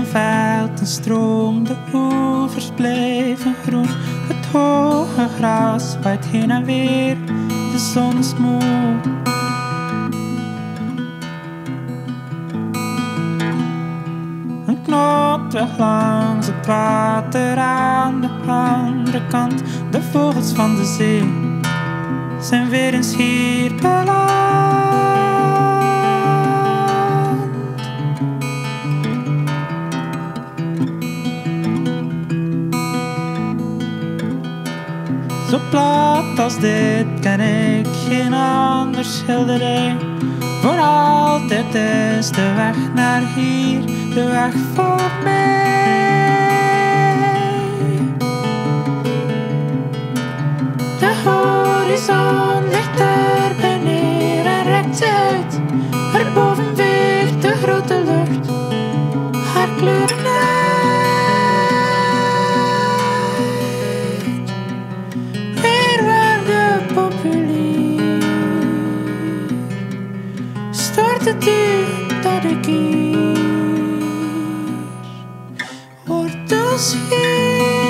een veld en stroom, de oevers bleven groen. Het hoge gras waait heen en weer, de zon is moe. Een knoopweg langs het water aan de andere kant. De vogels van de zee zijn weer eens hier beland. Zo plat als dit ken ik geen ander schilderij. Voor altijd is de weg naar hier de weg voor mij. De horizon ligt er bij neer en rekt zich uit. Erboven weegt de grote lucht haar kleuren uit. Hier waar de populier stort het uur dat ik hier wortels hier.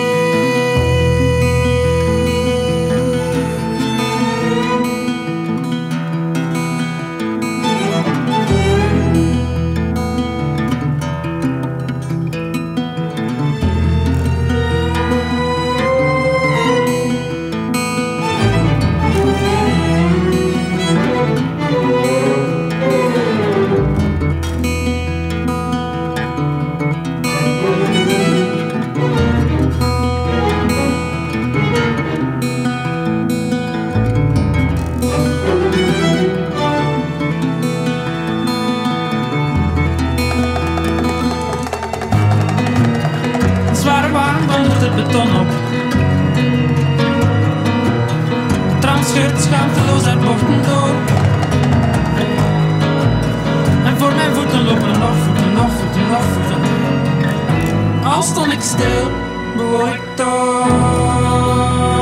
Het beton op. Tram scheurt schaamteloos haar bochten door. En voor mijn voeten lopen nog voeten, nog voeten, nog voeten. Al stond ik stil, bewoog ik toch.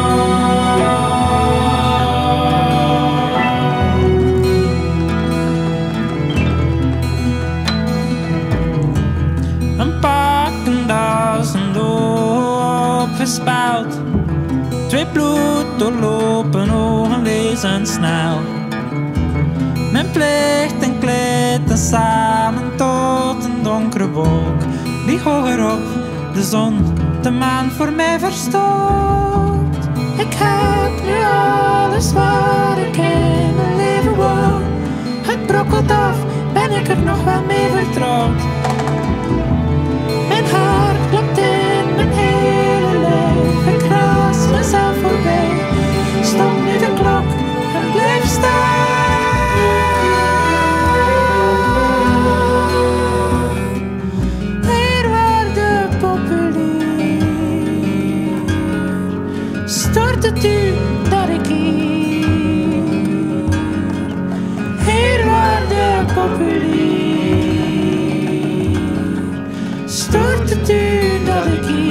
Een pakken duizend opgespeld. Twee bloed doorlopen ogen lezen snel. Mijn plicht en klitten samen tot een donkere wolk die hoger op de zon de maan voor mij verstoot. Ik heb nu alles wat ik in mijn leven wou. Het brokkelt af, ben ik er nog wel mee vertrouwd. Mijn hart klopt in mijn hele lijf. Ik raas mezelf voorbij. Stop nu de klok en blijf staan. Hier waar de populier stort het u dat ik hier. Hier waar de populier stort het u dat ik hier.